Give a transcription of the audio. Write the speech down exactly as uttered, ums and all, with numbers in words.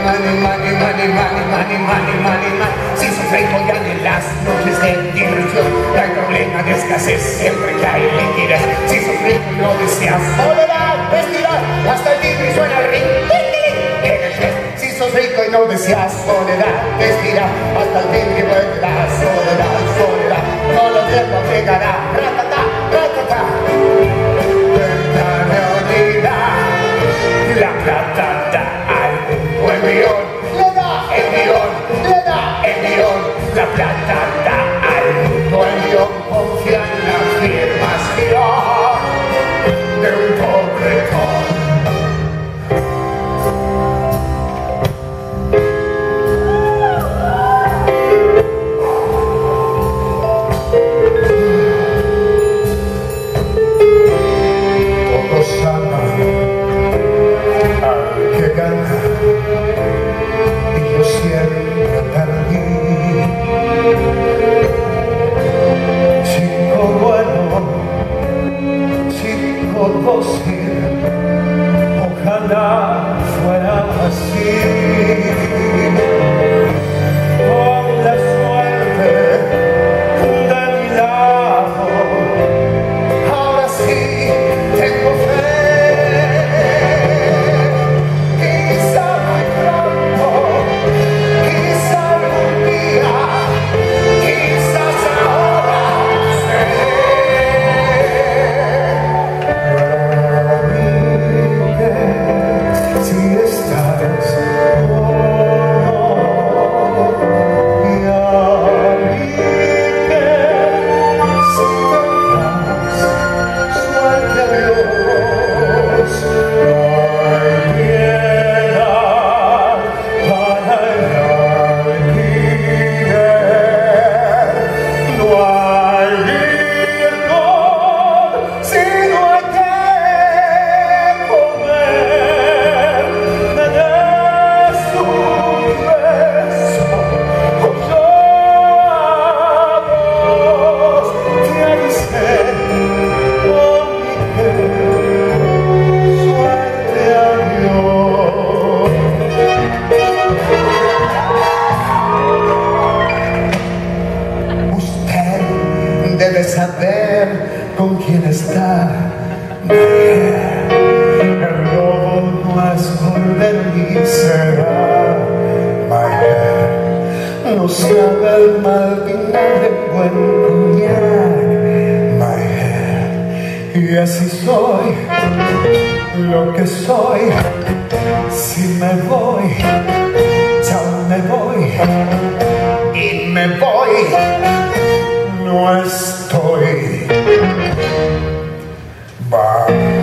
money, money, money, money, money, money, money, money. Si sos rico ya en las noches de diversión, no hay problema de escasez siempre que hay liquidez. Si sos rico y no deseas soledad, respirar, hasta el timbre suena el ring. Si sos rico y no deseas soledad, respirar, hasta el timbre suena soledad, soledad. No lo tiempo llegará, ratata, ratata. La plata da algo, el millón, le da el millón, le da el millón. La plata da algo, el millón. Confía en la firma de un pobretón. Todos aman que gana y yo siempre perdí. Chico bueno, chico dócil, ojalá fuera así. Con la suerte de mi lado, ahora sí tengo fe. Debe saber con quién está. El lobo no es volver y será. No sabe el mal vinagre, buen coñac. Y así soy lo que soy. Si me voy, ya me voy. Y me voy, no estoy. Bye.